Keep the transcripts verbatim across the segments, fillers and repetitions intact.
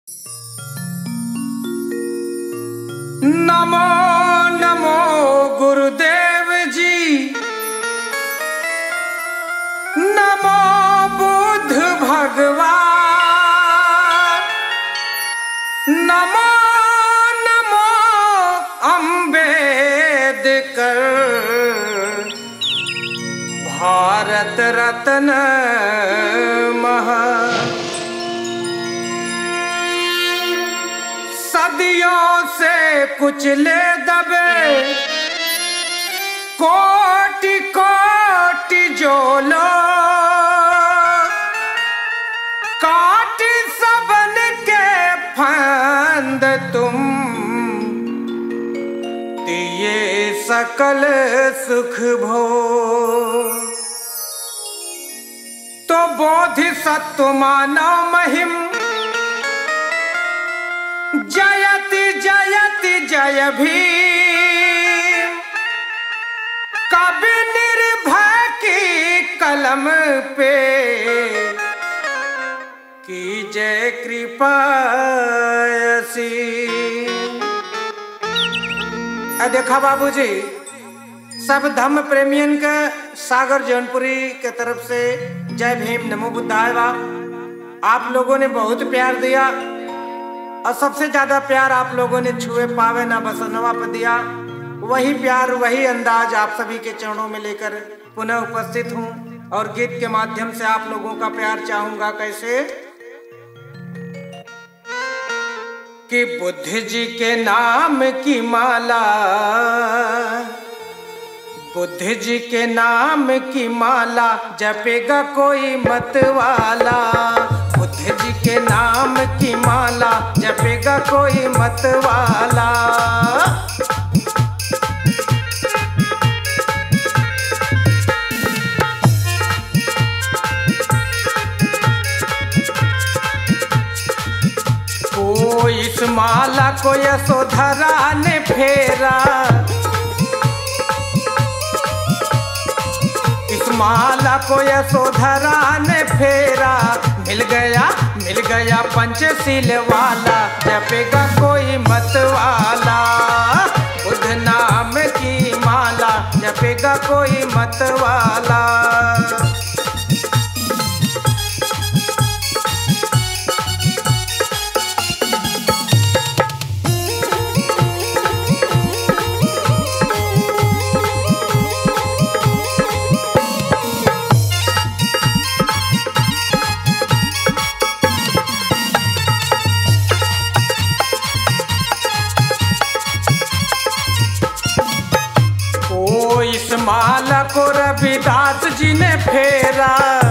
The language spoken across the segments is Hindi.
नमो नमो गुरुदेव जी, नमो बुद्ध भगवान, नमो नमो अम्बेडकर, भारत रत्न महान। सदियों से कुचले दबे कोटि कोटि जो लोग, काट सबन के फंद तुम, दिए सकल सुख भोग। तो बोधिसत्व मानव महिम, जयति जयति जय भीम। कवि निर्भय की कलम पे की जय कृपा असीम। देखा बाबूजी, सब धम्म प्रेमियन का सागर जौनपुरी के तरफ से जय भीम नमो बुद्धाय बा। आप लोगों ने बहुत प्यार दिया और सबसे ज्यादा प्यार आप लोगों ने छुए पावे ना बसनवा पर दिया। वही प्यार वही अंदाज आप सभी के चरणों में लेकर पुनः उपस्थित हूँ और गीत के माध्यम से आप लोगों का प्यार चाहूंगा। कैसे कि बुद्ध जी के नाम की माला, बुद्ध जी के नाम की माला जपेगा कोई मत वाला। बुद्ध जी के नाम की माला जपेगा कोई मत वाला। कोई इस माला को यशोधरा ने फेरा, इस माला को यशोधरा ने फेरा। मिल गया मिल गया पंचशील वाला, जपेगा कोई मत वाला। बुद्ध नाम की माला जपेगा कोई मत वाला। इस माला को रविदास जी ने फेरा,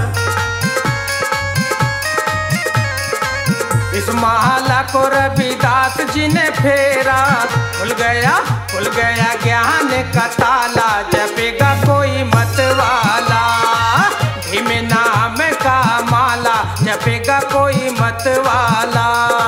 इस माला को रविदास जी ने फेरा। खुल गया खुल गया ज्ञान का ताला, जपेगा कोई मत वाला। भीम नाम का माला जपेगा कोई मत वाला।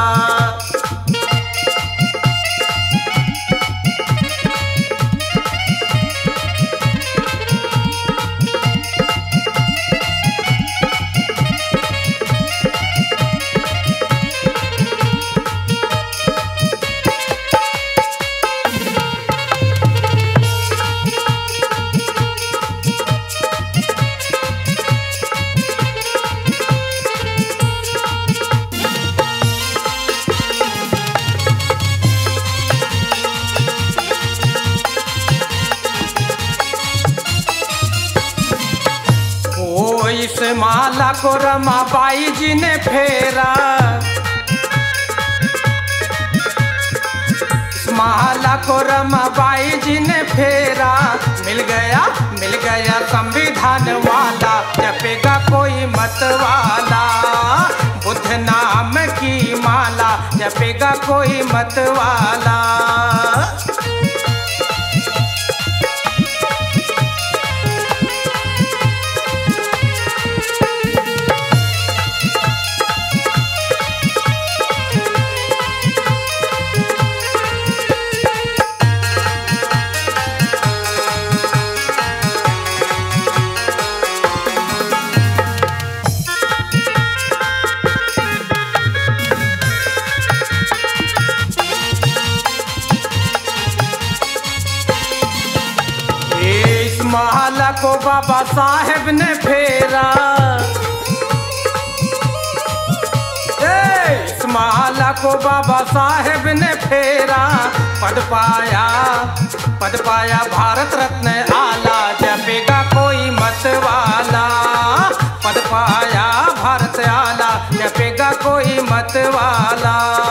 इस माला को रमाबाई जी ने फेरा, इस माला को रमाबाई जी ने फेरा। मिल गया मिल गया संविधान वाला, जपेगा कोई मत वाला। बुद्ध नाम की माला जपेगा कोई मत वाला। को बाबा साहेब ने फेरा, इस माला को बाबा साहेब ने फेरा, पद पाया पद पाया भारत रत्न आला, जपेगा कोई मत वाला, पद पाया भारत आला, जपेगा कोई मत वाला।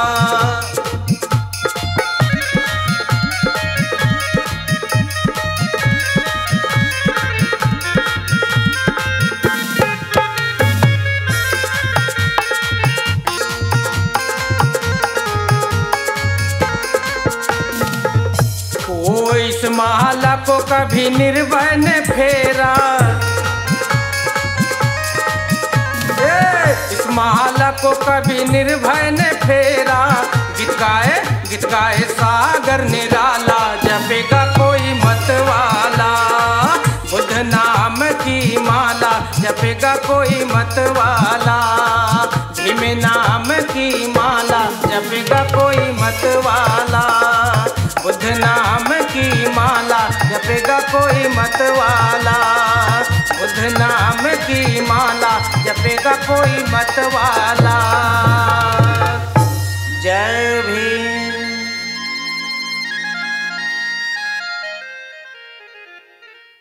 इस माला को कभी निर्भय ने फेरा, इस माला को कभी निर्भय ने फेरा, गीत गाए गीत गाए सागर निराला, जपेगा कोई मत वाला, बुद्ध नाम की माला, जपेगा कोई मत वाला, भीम नाम की माला, जपेगा कोई मत वाला, बुद्ध नाम की माला, जपेगा कोई मत वाला, बुद्ध नाम की माला, जपेगा कोई मत वाला।